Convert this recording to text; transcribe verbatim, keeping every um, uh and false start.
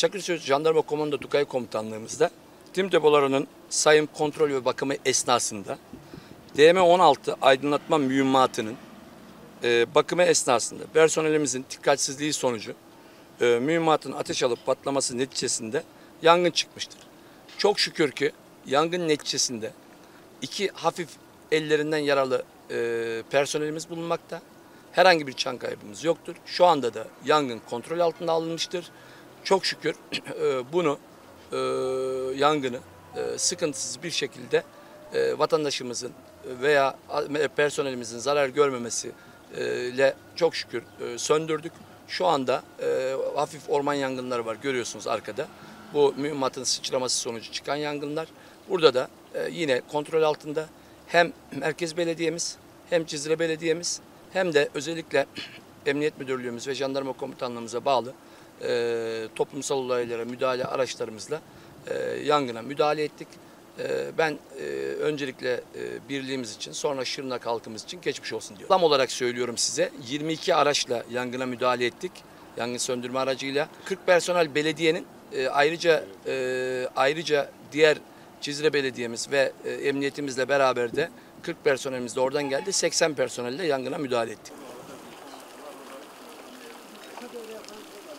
Çakırsöz Jandarma Komando Tugay Komutanlığımızda tim depolarının sayım, kontrol ve bakımı esnasında D M on altı aydınlatma mühimmatının e, bakımı esnasında personelimizin dikkatsizliği sonucu e, mühimmatın ateş alıp patlaması neticesinde yangın çıkmıştır. Çok şükür ki yangın neticesinde iki hafif ellerinden yaralı e, personelimiz bulunmakta. Herhangi bir can kaybımız yoktur. Şu anda da yangın kontrol altına alınmıştır. Çok şükür e, bunu e, yangını e, sıkıntısız bir şekilde e, vatandaşımızın veya personelimizin zarar görmemesiyle çok şükür e, söndürdük. Şu anda e, hafif orman yangınları var, görüyorsunuz arkada. Bu mühimmatın sıçraması sonucu çıkan yangınlar. Burada da e, yine kontrol altında hem Merkez Belediyemiz hem Cizre Belediyemiz hem de özellikle Emniyet Müdürlüğümüz ve Jandarma Komutanlığımıza bağlı e, toplumsal olaylara müdahale araçlarımızla e, yangına müdahale ettik. E, ben e, öncelikle e, birliğimiz için, sonra Şırnak halkımız için geçmiş olsun diyorum. Tam olarak söylüyorum size, yirmi iki araçla yangına müdahale ettik. Yangın söndürme aracıyla. kırk personel belediyenin e, ayrıca e, ayrıca diğer Cizre Belediyemiz ve e, emniyetimizle beraber de kırk personelimiz de oradan geldi. seksen personelle yangına müdahale ettik.